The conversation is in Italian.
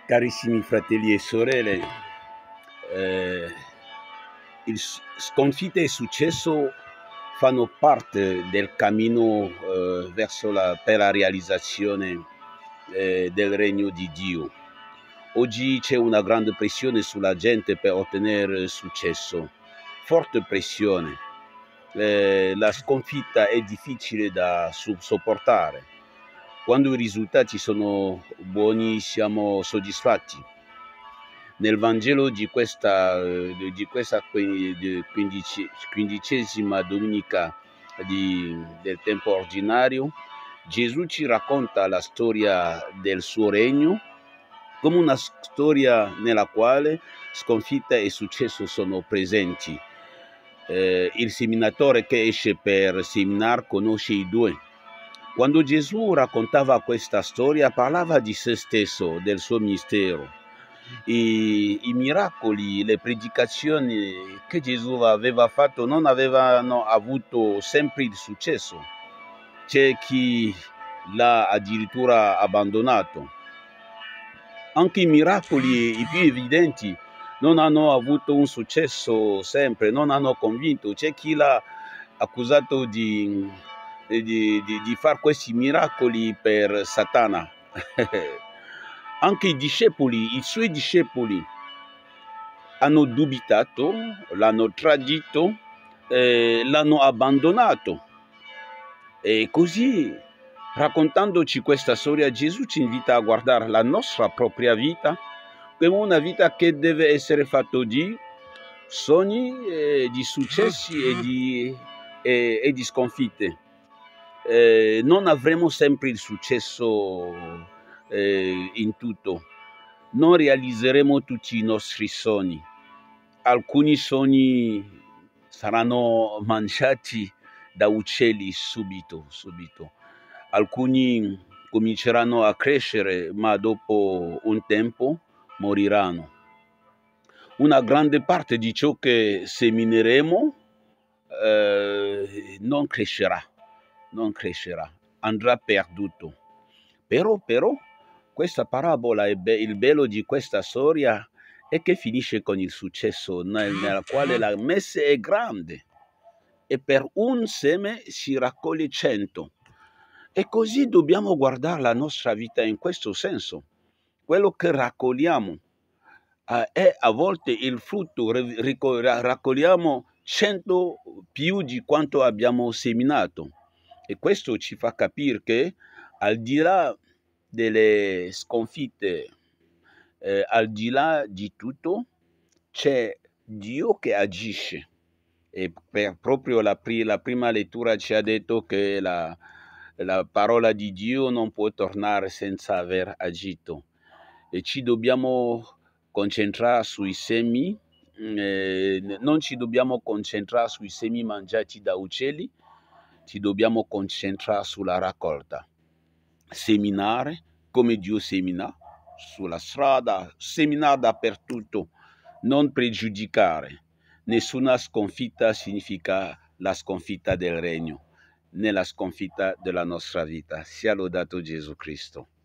Carissimi fratelli e sorelle, sconfitte e successo fanno parte del cammino per la realizzazione del regno di Dio. Oggi c'è una grande pressione sulla gente per ottenere successo, forte pressione. La sconfitta è difficile da sopportare. Quando i risultati sono buoni siamo soddisfatti. Nel Vangelo di questa quindicesima domenica del tempo ordinario, Gesù ci racconta la storia del suo regno come una storia nella quale sconfitta e successo sono presenti. Il seminatore che esce per seminare conosce i due. Quando Gesù raccontava questa storia, parlava di se stesso, del suo mistero. I miracoli, le predicazioni che Gesù aveva fatto non avevano avuto sempre il successo. C'è chi l'ha addirittura abbandonato. Anche i miracoli i più evidenti non hanno avuto un successo sempre, non hanno convinto. C'è chi l'ha accusato di fare questi miracoli per Satana. Anche i suoi discepoli hanno dubitato, l'hanno tradito, l'hanno abbandonato. E così, raccontandoci questa storia, Gesù ci invita a guardare la nostra propria vita come una vita che deve essere fatta di sogni, di successi e di sconfitte. Non avremo sempre il successo in tutto. Non realizzeremo tutti i nostri sogni. Alcuni sogni saranno mangiati da uccelli subito. Alcuni cominceranno a crescere, ma dopo un tempo moriranno. Una grande parte di ciò che semineremo non crescerà, andrà perduto. Però, questa parabola, il bello di questa storia è che finisce con il successo, nella quale la messe è grande e per un seme si raccoglie 100. E così dobbiamo guardare la nostra vita in questo senso. Quello che raccogliamo è a volte il frutto, raccogliamo 100 più di quanto abbiamo seminato. E questo ci fa capire che al di là delle sconfitte, al di là di tutto, c'è Dio che agisce. E proprio la prima lettura ci ha detto che la parola di Dio non può tornare senza aver agito. E ci dobbiamo concentrare sui semi, non ci dobbiamo concentrare sui semi mangiati da uccelli, ci dobbiamo concentrare sulla raccolta. Seminare come Dio semina, sulla strada, seminare dappertutto, non pregiudicare. Nessuna sconfitta significa la sconfitta del regno, né la sconfitta della nostra vita. Sia lodato Gesù Cristo.